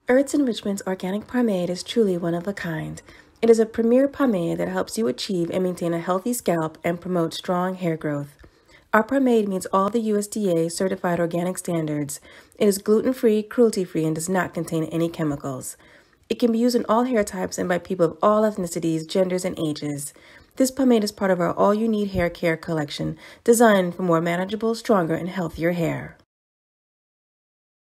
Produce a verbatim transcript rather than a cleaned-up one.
Earth's Enrichments Organic Pomade is truly one of a kind. It is a premier pomade that helps you achieve and maintain a healthy scalp and promote strong hair growth. Our pomade meets all the U S D A Certified Organic standards. It is gluten-free, cruelty-free, and does not contain any chemicals. It can be used in all hair types and by people of all ethnicities, genders, and ages. This pomade is part of our All You Need Hair Care collection, designed for more manageable, stronger, and healthier hair.